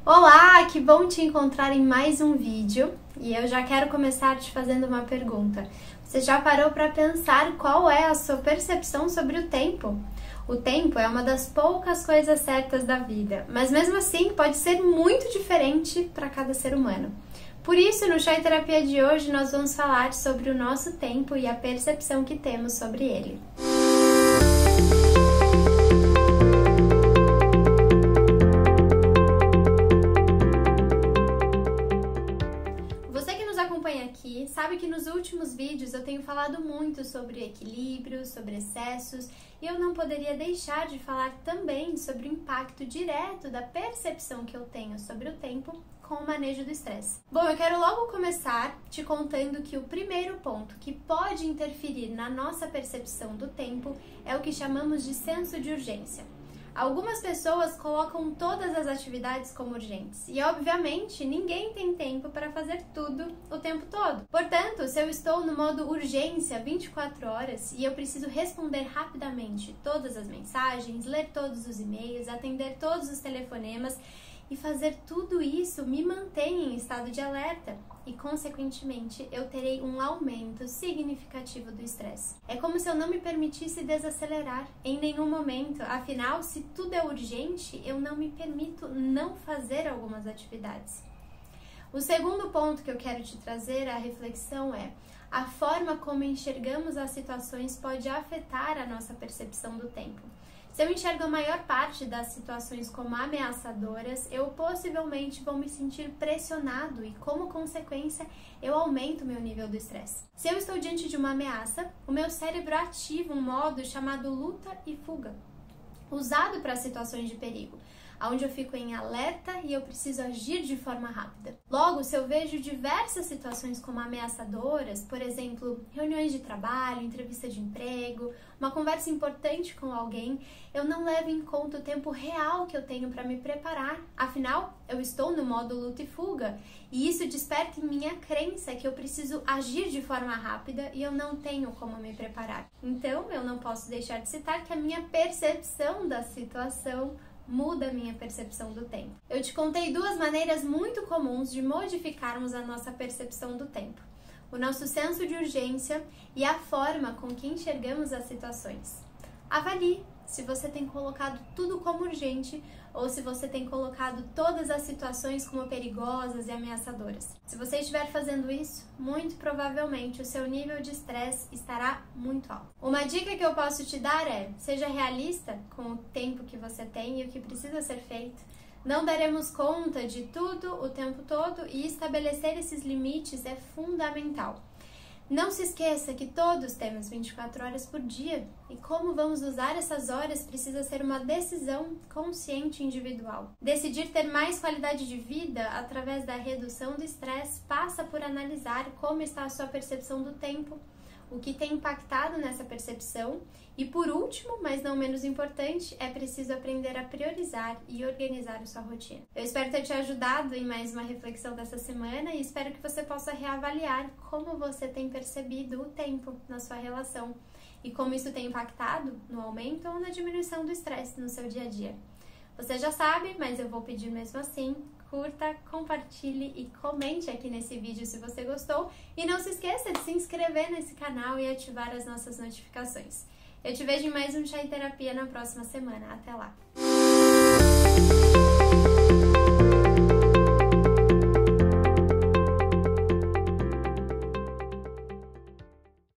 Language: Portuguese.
Olá, que bom te encontrar em mais um vídeo e eu já quero começar te fazendo uma pergunta. Você já parou para pensar qual é a sua percepção sobre o tempo? O tempo é uma das poucas coisas certas da vida, mas mesmo assim pode ser muito diferente para cada ser humano. Por isso, no Chá e Terapia de hoje, nós vamos falar sobre o nosso tempo e a percepção que temos sobre ele. Aqui, sabe que nos últimos vídeos eu tenho falado muito sobre equilíbrio, sobre excessos, e eu não poderia deixar de falar também sobre o impacto direto da percepção que eu tenho sobre o tempo com o manejo do estresse. Bom, eu quero logo começar te contando que o primeiro ponto que pode interferir na nossa percepção do tempo é o que chamamos de senso de urgência. Algumas pessoas colocam todas as atividades como urgentes e, obviamente, ninguém tem tempo para fazer tudo o tempo todo. Portanto, se eu estou no modo urgência 24 horas e eu preciso responder rapidamente todas as mensagens, ler todos os e-mails, atender todos os telefonemas e fazer tudo isso me mantém em estado de alerta e, consequentemente, eu terei um aumento significativo do estresse. É como se eu não me permitisse desacelerar em nenhum momento, afinal, se tudo é urgente, eu não me permito não fazer algumas atividades. O segundo ponto que eu quero te trazer à reflexão é: a forma como enxergamos as situações pode afetar a nossa percepção do tempo. Se eu enxergo a maior parte das situações como ameaçadoras, eu possivelmente vou me sentir pressionado e, como consequência, eu aumento o meu nível do estresse. Se eu estou diante de uma ameaça, o meu cérebro ativa um modo chamado luta e fuga, usado para situações de perigo, onde eu fico em alerta e eu preciso agir de forma rápida. Logo, se eu vejo diversas situações como ameaçadoras, por exemplo, reuniões de trabalho, entrevista de emprego, uma conversa importante com alguém, eu não levo em conta o tempo real que eu tenho para me preparar. Afinal, eu estou no modo luta e fuga, e isso desperta em mim a crença que eu preciso agir de forma rápida e eu não tenho como me preparar. Então, eu não posso deixar de citar que a minha percepção da situação muda a minha percepção do tempo. Eu te contei duas maneiras muito comuns de modificarmos a nossa percepção do tempo: o nosso senso de urgência e a forma com que enxergamos as situações. Avalie se você tem colocado tudo como urgente ou se você tem colocado todas as situações como perigosas e ameaçadoras. Se você estiver fazendo isso, muito provavelmente o seu nível de estresse estará muito alto. Uma dica que eu posso te dar é: seja realista com o tempo que você tem e o que precisa ser feito. Não daremos conta de tudo o tempo todo e estabelecer esses limites é fundamental. Não se esqueça que todos temos 24 horas por dia e como vamos usar essas horas precisa ser uma decisão consciente e individual. Decidir ter mais qualidade de vida através da redução do estresse passa por analisar como está a sua percepção do tempo, o que tem impactado nessa percepção e, por último, mas não menos importante, é preciso aprender a priorizar e organizar a sua rotina. Eu espero ter te ajudado em mais uma reflexão dessa semana e espero que você possa reavaliar como você tem percebido o tempo na sua relação e como isso tem impactado no aumento ou na diminuição do estresse no seu dia a dia. Você já sabe, mas eu vou pedir mesmo assim: curta, compartilhe e comente aqui nesse vídeo se você gostou. E não se esqueça de se inscrever nesse canal e ativar as nossas notificações. Eu te vejo em mais um Chá e Terapia na próxima semana. Até lá!